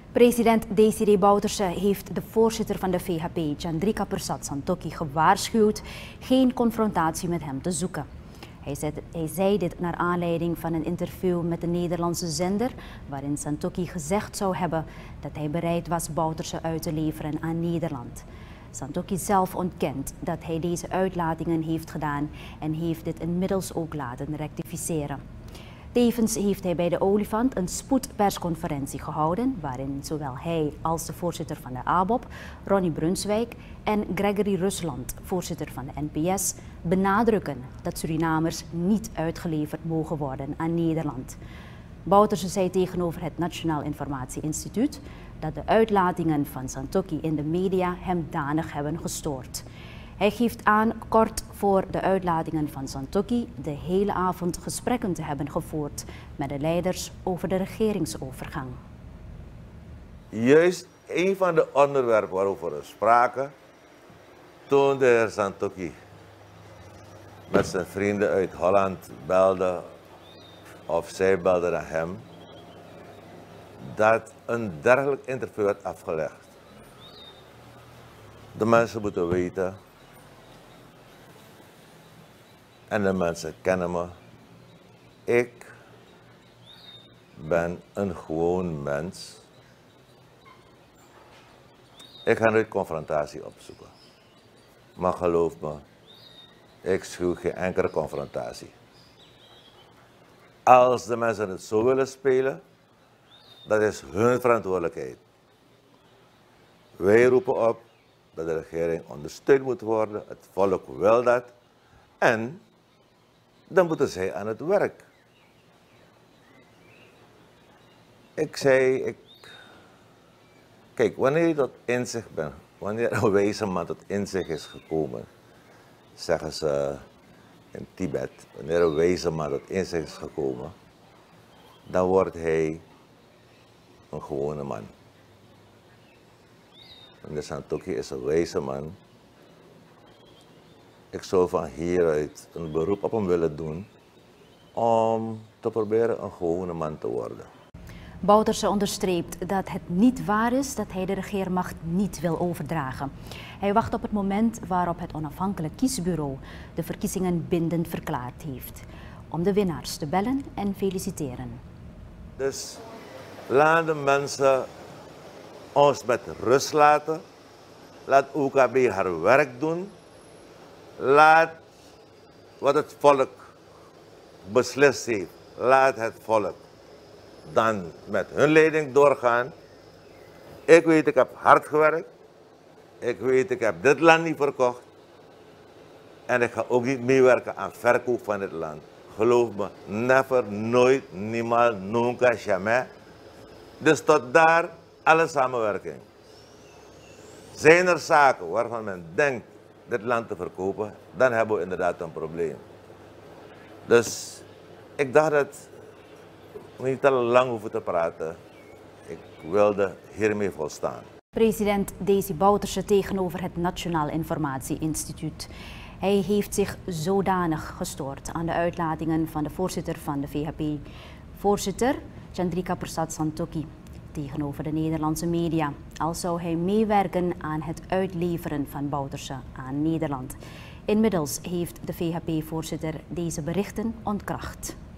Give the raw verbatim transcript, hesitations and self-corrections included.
President Desiré Bouterse heeft de voorzitter van de V H P, Chandrika Persat Santokhi, gewaarschuwd geen confrontatie met hem te zoeken. Hij zei, hij zei dit naar aanleiding van een interview met de Nederlandse zender, waarin Santokhi gezegd zou hebben dat hij bereid was Bouterse uit te leveren aan Nederland. Santokhi zelf ontkent dat hij deze uitlatingen heeft gedaan en heeft dit inmiddels ook laten rectificeren. Tevens heeft hij bij de Olifant een spoedpersconferentie gehouden, waarin zowel hij als de voorzitter van de A B O P, Ronnie Brunswijk, en Gregory Rusland, voorzitter van de N P S, benadrukken dat Surinamers niet uitgeleverd mogen worden aan Nederland. Bouterse zei tegenover het Nationaal Informatie Instituut dat de uitlatingen van Santokhi in de media hem danig hebben gestoord. Hij geeft aan kort voor de uitlatingen van Santokhi de hele avond gesprekken te hebben gevoerd met de leiders over de regeringsovergang. Juist een van de onderwerpen waarover we spraken, toen de heer Santokhi met zijn vrienden uit Holland belde, of zij belden naar hem, dat een dergelijk interview werd afgelegd. De mensen moeten weten, en de mensen kennen me, ik ben een gewoon mens. Ik ga nooit confrontatie opzoeken. Maar geloof me, ik schuw geen enkele confrontatie. Als de mensen het zo willen spelen, dat is hun verantwoordelijkheid. Wij roepen op dat de regering ondersteund moet worden, het volk wil dat. En dan moeten zij aan het werk. Ik zei, ik... kijk, wanneer je tot inzicht bent, wanneer een wijze man tot inzicht is gekomen, zeggen ze in Tibet, wanneer een wijze man tot inzicht is gekomen, dan wordt hij een gewone man. Meneer Santokhi is een wijze man. Ik zou van hieruit een beroep op hem willen doen om te proberen een gewone man te worden. Bouterse onderstreept dat het niet waar is dat hij de regeermacht niet wil overdragen. Hij wacht op het moment waarop het onafhankelijk kiesbureau de verkiezingen bindend verklaard heeft, om de winnaars te bellen en feliciteren. Dus laat de mensen ons met rust laten. Laat O K B haar werk doen. Laat wat het volk beslist heeft, laat het volk dan met hun leiding doorgaan. Ik weet, ik heb hard gewerkt. Ik weet, ik heb dit land niet verkocht. En ik ga ook niet meewerken aan verkoop van dit land. Geloof me, never, nooit, niemand, nunca, jamais. Dus tot daar alle samenwerking. Zijn er zaken waarvan men denkt dit land te verkopen, dan hebben we inderdaad een probleem. Dus ik dacht dat we niet te lang hoeven te praten. Ik wilde hiermee volstaan. President Desi Bouterse tegenover het Nationaal Informatie Instituut. Hij heeft zich zodanig gestoord aan de uitlatingen van de voorzitter van de V H P, voorzitter Chandrika Persat Santokhi, tegenover de Nederlandse media, als zou hij meewerken aan het uitleveren van Bouterse aan Nederland. Inmiddels heeft de V H P-voorzitter deze berichten ontkracht.